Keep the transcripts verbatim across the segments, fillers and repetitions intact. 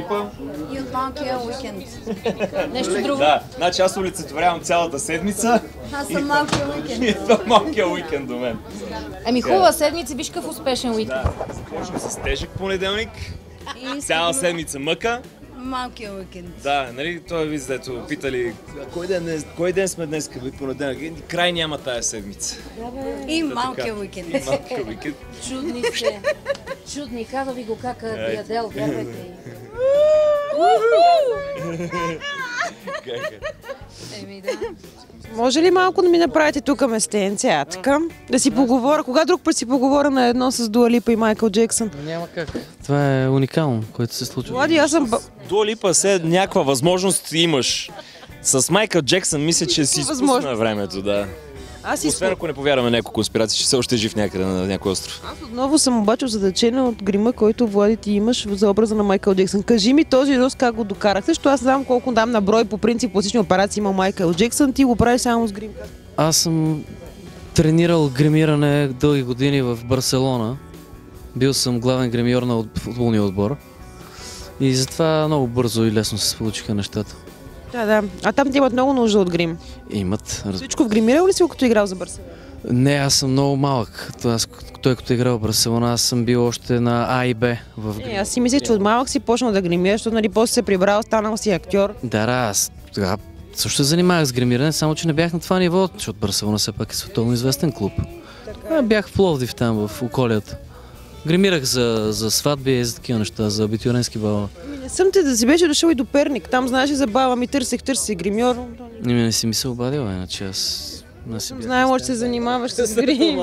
Липа. И от малкия уикенд. Нещо друго? Да, значи аз олицетворявам цялата седмица. Аз съм малкия уикенд. И това малкия уикенд до мен. Ами хубава седмица, виж какъв успешен уикенд. Да, започвам с тежък понеделник. И Цяла седмица мъка. малкия уикенд. Да, нали, той виж, дето питали кой ден, днес, кой ден сме днес, къде понеделник. Край няма тая седмица. И малкия уикенд. И малкия уикенд. Чудни сте. Чудни. Каза ви го как ядел, вярвайте. Еми да. Може ли малко да ми направите тук местенце, атка? Да си поговоря. Кога друг път си поговоря на едно с Дуа Липа и Майкъл Джексън? Няма как. Това е уникално, което се случва. Влади, аз съм... Дуа Липа се някаква възможност имаш. С Майкъл Джексън мисля, че си изпусна времето, да. Аз Освен изпусна. ако не повярваме някоя конспирация, че все още е жив някъде на някой остров. Аз отново съм обаче озадачена от грима, който, Влади, ти имаш за образа на Майкъл Джексън. Кажи ми този рост как го докарахте, защото аз знам колко дам на брой по принцип пластични операции има Майкъл Джексън, ти го правиш само с грим. Аз съм тренирал гримиране дълги години в Барселона. Бил съм главен гримьор на футболния отбор. И затова много бързо и лесно се получиха нещата. Да, да. А там ти имат много нужда от грим. Имат. Раз... Всичко в гримирал ли си, като играл за Барселона? Не, аз съм много малък. Аз, той като е играл в Барселона, аз съм бил още на А и Б в грим. Не, аз си мисля, че от малък си почнал да гримираш, защото нали после се прибрал, станал си актьор. Да, да, аз тогава също се занимавах с гримиране, само че не бях на това ниво, защото Барселона все пак е световно известен клуб. А, бях в Пловдив там, в околията. Гримирах за, за сватби и за такива неща, за абитюренски бала. Не съм те да си беше дошъл и до Перник. Там знаеш ли за баба ми, търсех, търсех гримьор. Не, не си ми се обадила, иначе аз... Не си Съм бях. знаела, че се занимаваш с грим.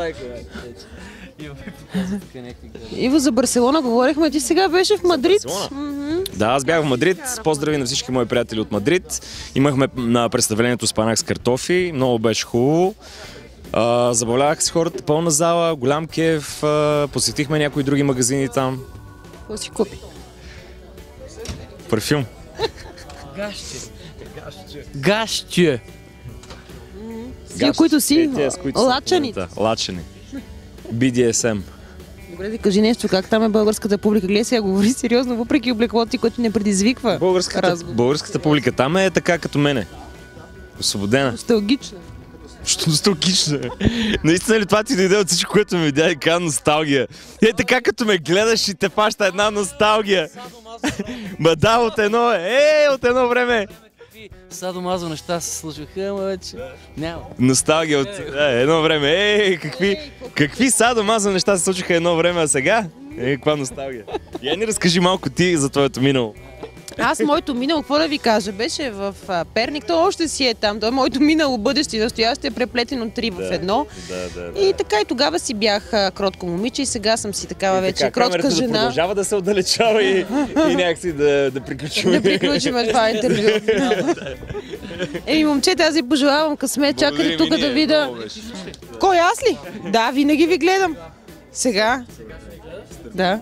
Иво, за Барселона говорихме, ти сега беше в Мадрид. Мгм. Да, аз бях в Мадрид. Поздрави на всички мои приятели от Мадрид. Имахме на представлението спанак с картофи. Много беше хубаво. А, забавлявах се хората, пълна зала, голям кеф. А, посетихме някои други магазини там. Какво си купи? Парфюм. Гащче! Тия, които си, Е, тия, с които са в лачаните. момента. Лачани. Би Ди Ес Ем. Добре, да кажи нещо, как там е българската публика? Гледай сега, говори сериозно, въпреки облеклото ти, което не предизвиква Българската, разговор. българската публика там е така като мене. Освободена. Носталгично. Що носталгична? Наистина ли това ти дойде от всичко, което ми видя и каза носталгия? Е така като ме гледаш и те фаща една носталгия. Ма да, от едно, е, от едно време. Садомазо неща се случваха, ама вече няма. Носталгия от е, едно време. Е, какви, какви садомазо неща се случиха едно време, а сега? Е, каква носталгия. Я ни разкажи малко ти за твоето минало. Аз моето минало, какво да ви кажа, беше в а, Перник, то още си е там, то е моето минало, бъдеще и настояще е преплетено три в едно. Да, да, да. И така и тогава си бях а, кротко момиче и сега съм си такава И вече така, кротка камерата да жена. продължава да се отдалечава и, и някакси да, да приключим. Да приключим това интервю. Еми, момчета, аз ви пожелавам късмет, чакайте тук да видя. Кой, аз ли? Да, винаги ви гледам. Сега? Да.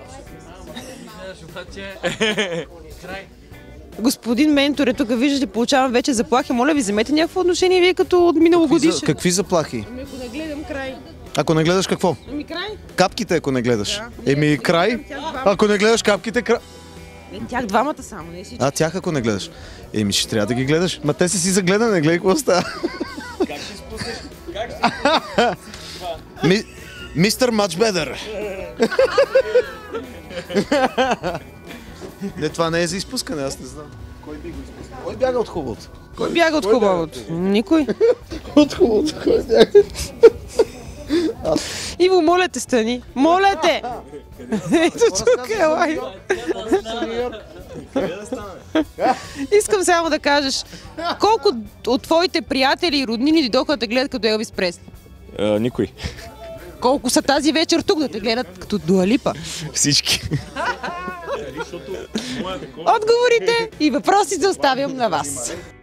Господин ментор е тук, виждате, получавам вече заплахи. Моля ви, вземете някакво отношение вие като от миналогодишен. Какви заплахи? Ами ако не гледам край. Ако не гледаш какво? Ами край. Капките, ако не гледаш. Еми, край. Тях двамата. Ако не гледаш капките, край. Не, тях двамата само, не всички. А тях ако не гледаш. Еми, ще трябва да ги гледаш. Ма те са си за гледане, гледай какво става. Как ще спуснеш? Как ще Ми... Мистер Much Better. Не, това не е за изпускане, аз не знам. Кой би го изпускал? Кой бяга от хубавото? Кой бяга от хубавото? Никой. От хубавото, кой бяга? Иво, моля те, стани. Моля те! Ето тук е лай. Искам само да кажеш, колко от твоите приятели и роднини дойдоха да те гледат като Елвис Пресли? А, никой. Колко са тази вечер тук да те гледат като Дуа Липа? Всички. Отговорите и въпросите оставям на вас.